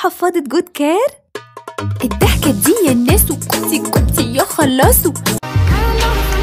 حفاضة جود كير. الضحكة دي يا الناس وكوتي كوتي يا خلاصو.